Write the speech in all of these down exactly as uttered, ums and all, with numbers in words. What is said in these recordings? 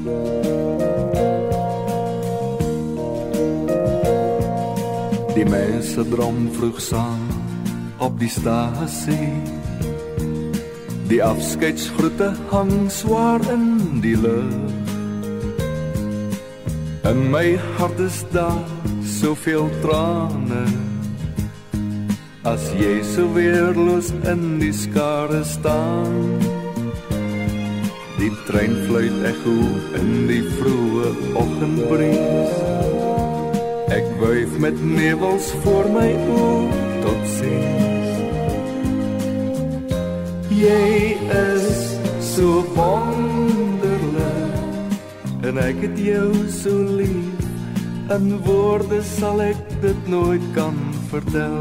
Die mense drom vroeg saam op die stasie. Die afskeidsgroete hang swaar in die lug. In my hart is daar soveel trane, as jy so weerloos in die skare staan. Die trein fluit echo in die vroeë oggendbries. Ek wuif met nevels voor my oë tot ziens. Jy is so wonderlik, en ek het jou so lief. In woorde sal ek dit nooit kan vertel.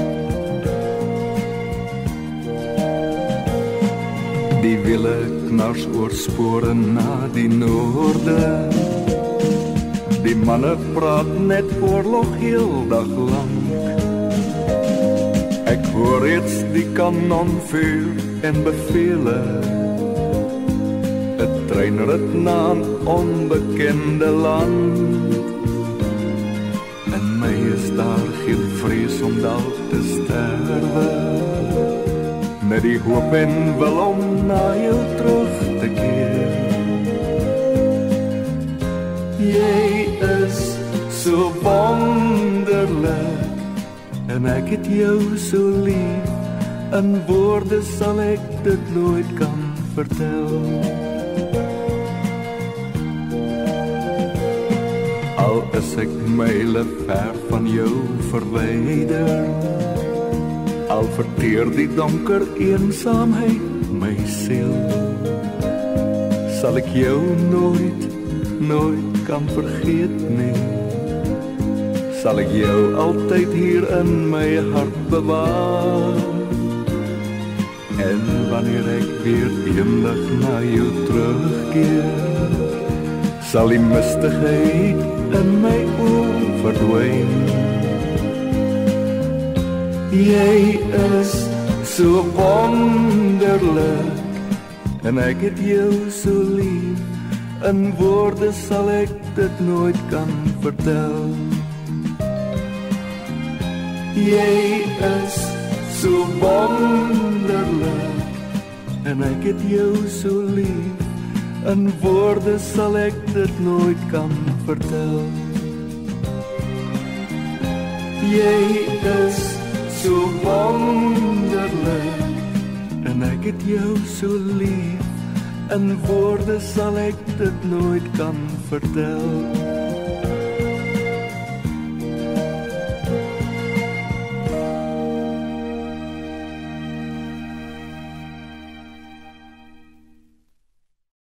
Die wiele knars oor spore na die noorde. Die manne praat net oorlog heel dag lang. Ek hoor reeds die kanonvuur en bevele. Het treinrit na 'n onbekende land. In my is daar geen vrees om dalk te sterwe. Met die hoop en wil om na jou terug te keer. Jy is so wonderlik, en ek het jou so lief. In woorde sal ek dit nooit kan vertel. Al is ek myle ver van jou verwyder, al verteer die donker eensaamheid my siel, sal ek jou nooit, nooit kan vergeet nie. Sal ek jou altyd hier in my hart bewaar. En wanneer ek weer eendag na jou terugkeer, sal die mistigheid in my oë verdwyn. Jy is so wonderlik, en ek het jou so lief. In woorde sal ek dit nooit kan vertel. Jy is so wonderlik, en ek het jou so lief. In woorde sal ek dit nooit kan vertel. Jy is so wonderlik, en ek het jou so lief. In woorde sal ek dit nooit kan vertel.